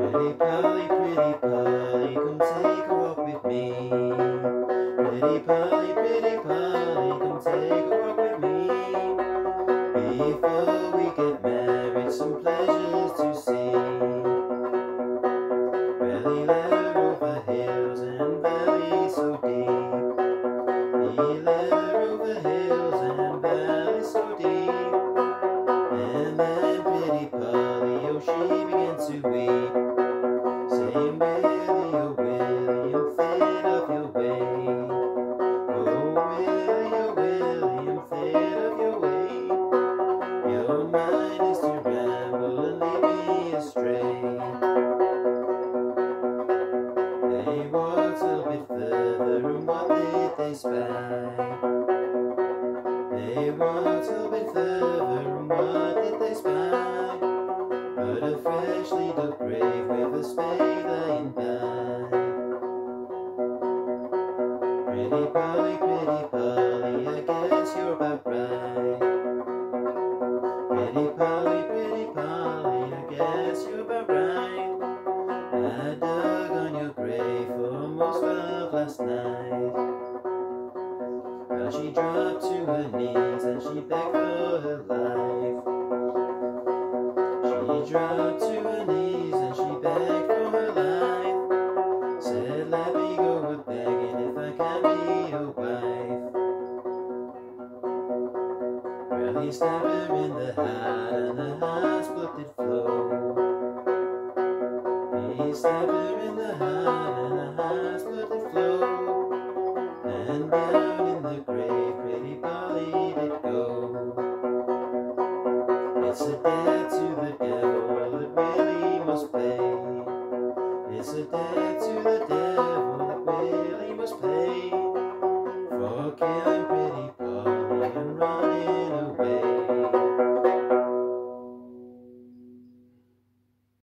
Pretty Polly, come take a walk with me. Pretty Polly, come take a walk with me. Before we get married, some pleasures to see. Really loud over hills and valleys so deep. He led her over hills and valleys so deep. And then pretty Polly, oh, she began to weep, saying, Willie, oh Willie, I'm fed of your way. Oh Willie, I'm fed of your way. Your mind is to ramble and lead me astray. They walked a bit further, and what did they spy? They walked a bit further, and what did they spy? But a freshly dug grave with a spade lying by. Pretty Polly, I guess you're about right. Pretty Polly, I guess you're about right. I dug on your grave for most of last night. Well, she dropped to her knees and she begged for her life. She dropped to her knees and she begged for her life. Said, let me go a-begging if I can be your wife. Well, he stabbed her in the heart and the heart's blood did flow. He stabbed her in the heart and the heart's blood did flow. And down in the grave pretty Polly did go. It's a debt to the devil that Willie must pay. It's a debt to the devil that Willie must pay, for killing pretty Polly and running